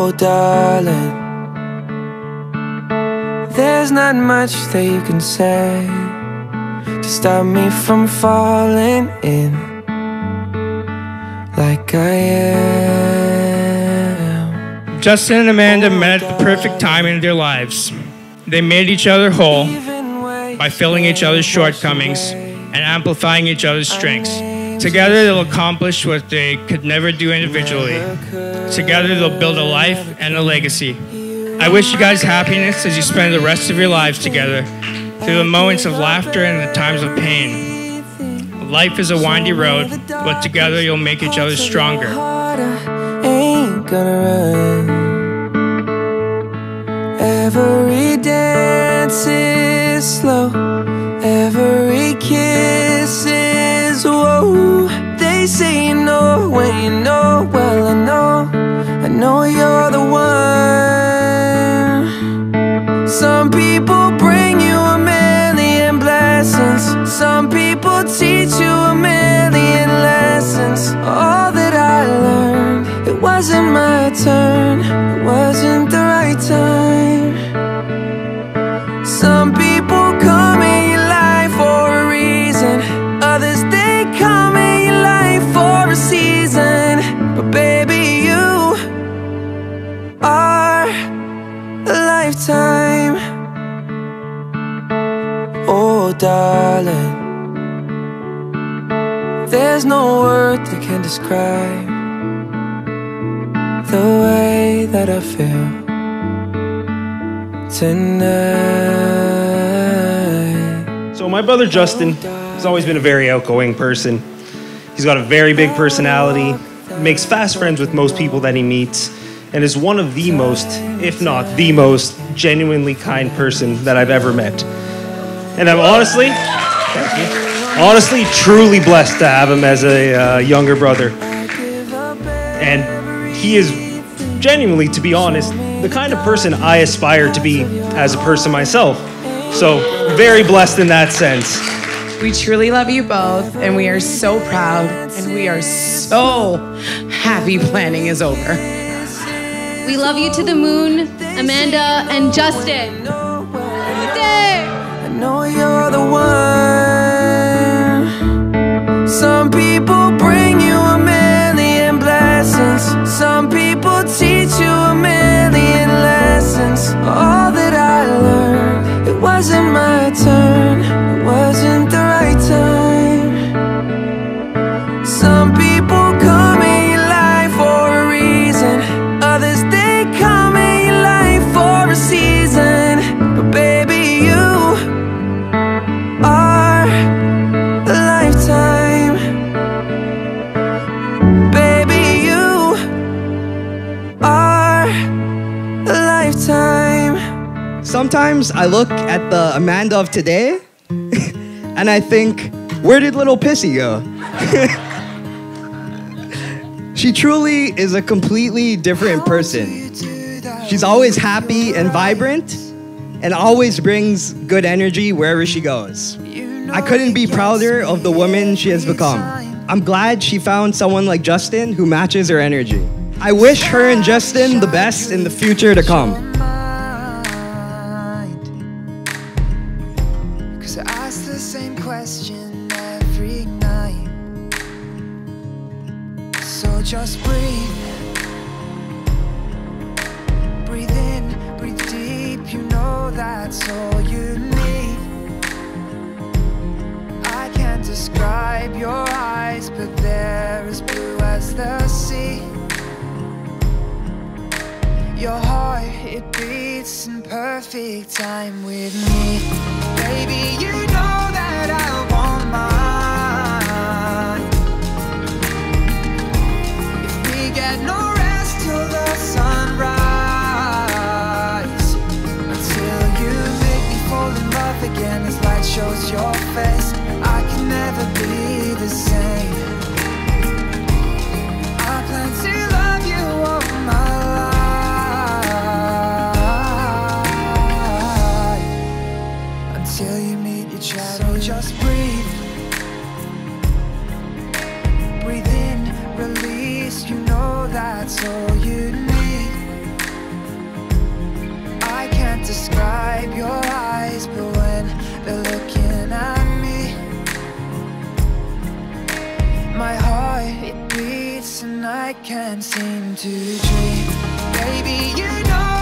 Oh, darling, there's not much that you can say to stop me from falling in like I am. Justin and Amanda met at the perfect time in their lives. They made each other whole by filling each other's shortcomings and amplifying each other's strengths. Together, they'll accomplish what they could never do individually. Together, they'll build a life and a legacy. I wish you guys happiness as you spend the rest of your lives together, through the moments of laughter and the times of pain. Life is a windy road, but together you'll make each other stronger. Ain't gonna run. Every dance is slow, every kiss is whoa. They say you know when you know. Well, I know you're the one. Some people bring you a million blessings, some people teach you a million lessons. All that I learned, it wasn't my turn, it wasn't the right time. Some people come in your life for a reason, others they come in your life for a season. But baby, you are a lifetime. Oh, darling, there's no word that can describe the way that I feel tonight. So my brother Justin has always been a very outgoing person. He's got a very big personality, makes fast friends with most people that he meets, and is one of the most, if not the most, genuinely kind person that I've ever met. And I'm honestly truly blessed to have him as a younger brother. And he is genuinely, to be honest, the kind of person I aspire to be as a person myself. So very blessed in that sense. We truly love you both, and we are so proud, and we are so happy planning is over. We love you to the moon, Amanda and Justin. I know you're the one. Some people bring you a million blessings, some people teach you a million lessons. All that I learned, it wasn't my turn, it wasn't the right time. Some people come in your life for a reason, others they come in your life for a season. But baby, you are a lifetime. Baby, you are a lifetime. Sometimes I look at the Amanda of today and I think, where did little Pissy go? She truly is a completely different person. She's always happy and vibrant and always brings good energy wherever she goes. I couldn't be prouder of the woman she has become. I'm glad she found someone like Justin who matches her energy. I wish her and Justin the best in the future to come. 'Cause I ask the same question every night. So just breathe. Breathe in, breathe deep, you know that's all you need. I can't describe your eyes, but they're as blue as the sea. Your heart, it beats in perfect time with me. Baby, you know that I want mine. If we get no rest till the sunrise, until you make me fall in love again as light shows your face, I can never be the same. I plan to love you all my life, until you meet your shadow. So just breathe. Breathe in, release, you know that's all you need. I can't seem to dream. Baby, you know